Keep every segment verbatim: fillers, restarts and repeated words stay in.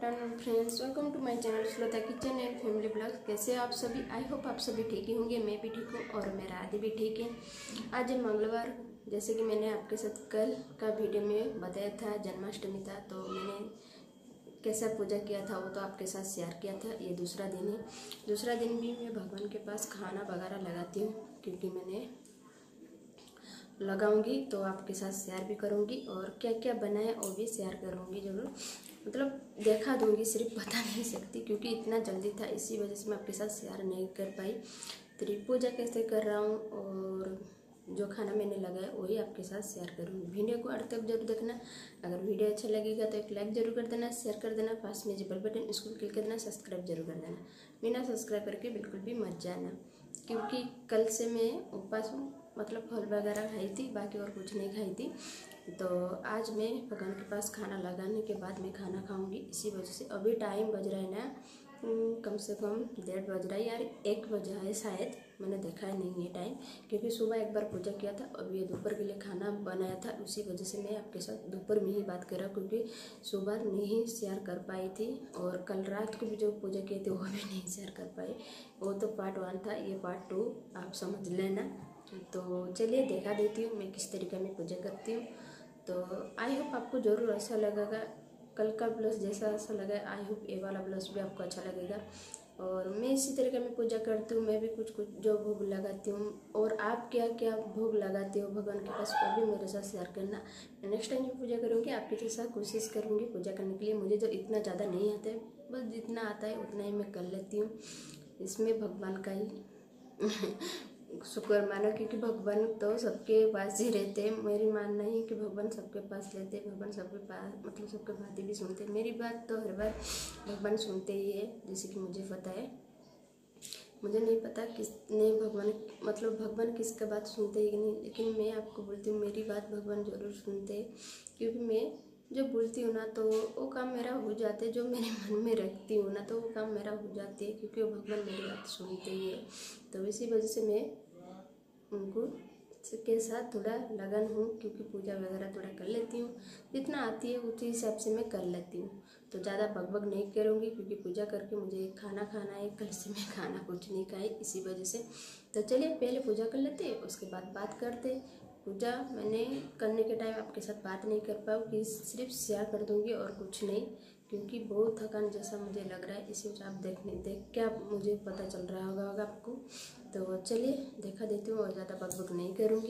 Afternoon friends, welcome to my channel श्लोता kitchen and family blogs. कैसे आप सभी? आई होप आप सभी ठीक ही होंगे। मैं भी ठीक हूँ और मेरा आदि भी ठीक है। आज है मंगलवार। जैसे कि मैंने आपके साथ कल का वीडियो में बताया था, जन्माष्टमी था, तो मैंने कैसा पूजा किया था वो तो आपके साथ शेयर किया था। ये दूसरा दिन है। दूसरा दिन भी मैं भगवान के पास खाना वगैरह लगाती हूँ, क्योंकि मैंने लगाऊंगी तो आपके साथ शेयर भी करूंगी और क्या क्या बनाए वो भी शेयर करूंगी ज़रूर। मतलब देखा दूंगी, सिर्फ बता नहीं सकती क्योंकि इतना जल्दी था, इसी वजह से मैं आपके साथ शेयर नहीं कर पाई। तो पूजा कैसे कर रहा हूँ और जो खाना मैंने लगाया वही आपके साथ शेयर करूँगी। वीडियो को अंत तक जरूर देखना। अगर वीडियो अच्छा लगेगा तो एक लाइक जरूर कर देना, शेयर कर देना, पास में जो बेल बटन इसको क्लिक कर देना, सब्सक्राइब जरूर कर देना। बिना सब्सक्राइब करके बिल्कुल भी मत जाना, क्योंकि कल से मैं उपवास हूँ। मतलब फल वगैरह खाई थी, बाकी और कुछ नहीं खाई थी। तो आज मैं भगवान के पास खाना लगाने के बाद मैं खाना खाऊंगी। इसी वजह से अभी टाइम बज रहा है ना, कम से कम डेढ़ बज रहा है यार, एक बजा है शायद, मैंने देखा है नहीं है टाइम, क्योंकि सुबह एक बार पूजा किया था। अभी ये दोपहर के लिए खाना बनाया था, उसी वजह से मैं आपके साथ दोपहर में ही बात कर रहा हूँ, क्योंकि सुबह नहीं शेयर कर पाई थी और कल रात को भी जो पूजा किए थे वो भी नहीं शेयर कर पाई। वो तो पार्ट वन था, ये पार्ट टू आप समझ लेना। तो चलिए दिखा देती हूँ मैं किस तरीके में पूजा करती हूँ। तो आई होप आपको ज़रूर अच्छा लगेगा। कल का ब्लाउज जैसा अच्छा लगा, आई होप ये वाला ब्लाउज भी आपको अच्छा लगेगा। और मैं इसी तरीके में पूजा करती हूँ। मैं भी कुछ कुछ जो भोग लगाती हूँ, और आप क्या क्या भोग लगाते हो भगवान के पास वो भी मेरे साथ शेयर करना। नेक्स्ट टाइम जो पूजा करूँगी आपके जैसा कोशिश करूँगी पूजा करने के लिए। मुझे जो इतना ज़्यादा नहीं आता है, बस जितना आता है उतना ही मैं कर लेती हूँ। इसमें भगवान का ही शुक्र मानो, क्योंकि भगवान तो सबके पास ही रहते हैं। मेरी मानना है कि भगवान सबके पास रहते हैं, भगवान सबके पास मतलब सबके बातें भी सुनते हैं। मेरी बात तो हर बार भगवान सुनते ही है, जैसे कि मुझे पता है। मुझे नहीं पता किसने भगवान मतलब भगवान किसका बात सुनते हैं कि नहीं, लेकिन मैं आपको बोलती हूँ मेरी बात भगवान ज़रूर सुनते हैं। क्योंकि मैं जो बोलती हूँ ना तो वो काम मेरा हो जाते, जो मेरे मन में रखती हूँ ना तो वो काम मेरा हो जाती है, क्योंकि वो भगवान मेरी बात सुनते ही है। तो इसी वजह से मैं उनको के साथ थोड़ा लगन हूँ, क्योंकि पूजा वगैरह थोड़ा कर लेती हूँ, जितना आती है उसी हिसाब से मैं कर लेती हूँ। तो ज़्यादा बकबक नहीं करूँगी, क्योंकि पूजा करके मुझे खाना खाना है। कल से मैं खाना कुछ नहीं खाई, इसी वजह से। तो चलिए पहले पूजा कर लेते हैं, उसके बाद बात करते। पूजा मैंने करने के टाइम आपके साथ बात नहीं कर पाऊँगी, सिर्फ शेयर कर दूँगी और कुछ नहीं, क्योंकि बहुत थकान जैसा मुझे लग रहा है। इसी वजह आप देखने देख के आप मुझे पता चल रहा होगा होगा आपको। तो चलिए देखा देती हूँ और ज़्यादा बकबक नहीं करूँगी।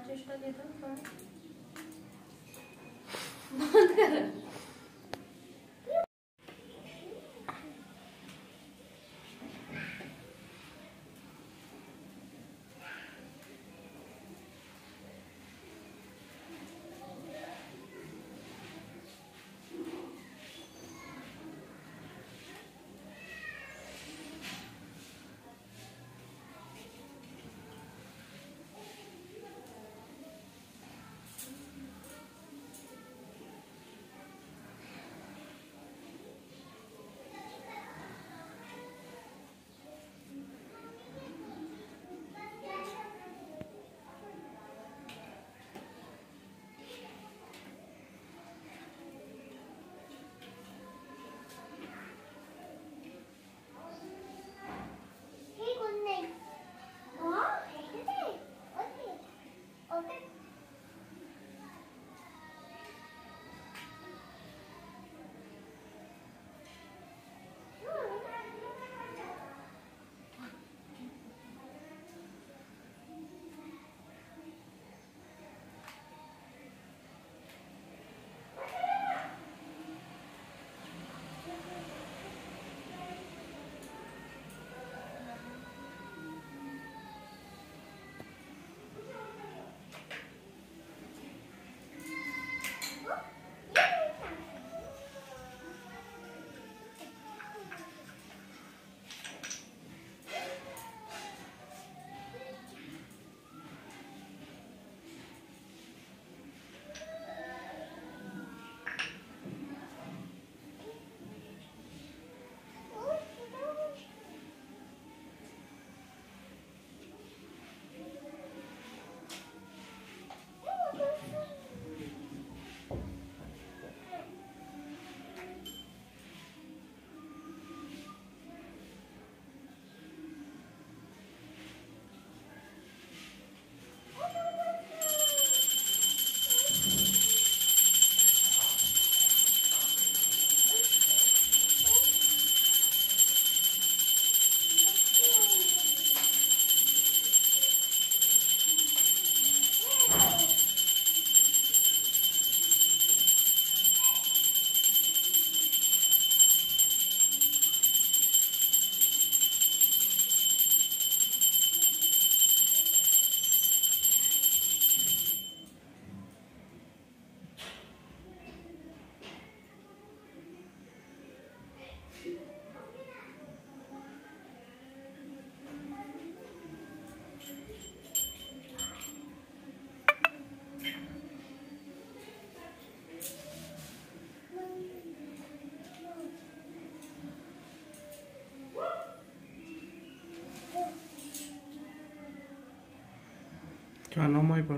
चेष्टा दे दो बंद कर। क्या नाम आई पढ़ो।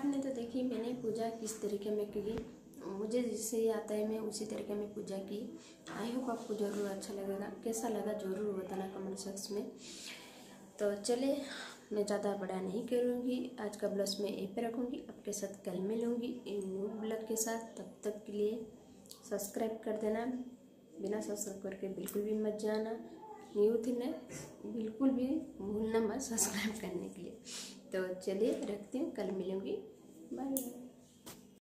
आपने तो देखी मैंने पूजा किस तरीके में की, मुझे जिससे आता है मैं उसी तरीके में पूजा की। आई होप आपको ज़रूर अच्छा लगेगा, कैसा लगा ज़रूर बताना कमेंट सेक्स में। तो चलिए मैं ज़्यादा बड़ा नहीं करूँगी, आज का ब्लॉग में यहीं पर रखूँगी, आपके साथ कल मिलूँगी न्यू ब्लॉग के साथ। तब तक के लिए सब्सक्राइब कर देना, बिना सब्सक्राइब करके बिल्कुल भी मत जाना, न्यू थी ना बिल्कुल भी भूलना मत सब्सक्राइब करने के लिए। तो चलिए रखती हूँ, कल मिलूँगी, बाय बाय।